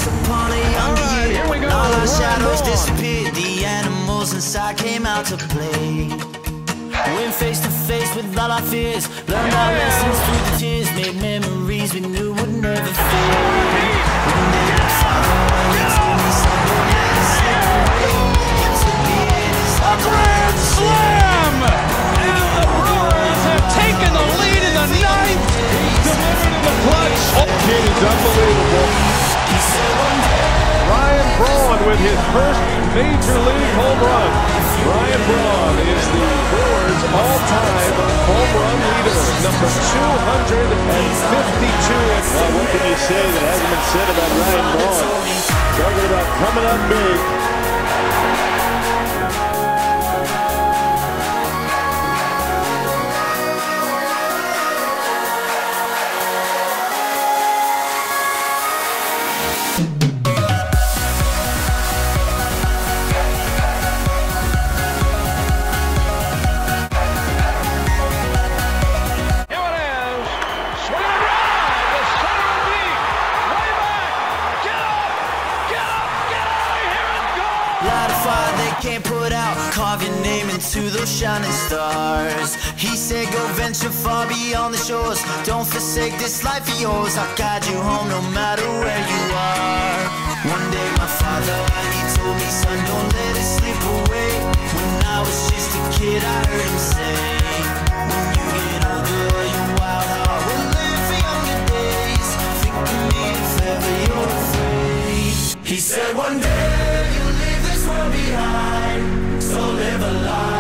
upon a young right, here we go. All our shadows Ryan Braun. disappeared, the animals inside came out to play. Went face to face with all our fears, learned our lessons through the tears, made memories we knew would never fade. One day my father told me, son, don't let it slip away. He took me in his arms, Grand slam! And the Brewers have taken the lead in the ninth. Delivered in the clutch. Oh, kid is unbelievable. he said one day. Ryan Braun with his first major league home run. Ryan Braun is the Brewers' all-time home run leader, number 252. Well, what can you say that hasn't been said about Ryan Braun? Talking about coming up big. Light a fire they can't put out, carve your name into those shining stars. He said go venture far beyond the shores, don't forsake this life of yours. I'll guide you home no matter where you are. One day my father, he told me, son, don't let it slip away. When I was just a kid I heard him say, when you get older your wild heart will live for younger days. Think of me if ever you're afraid. He said one day behind, so live a life.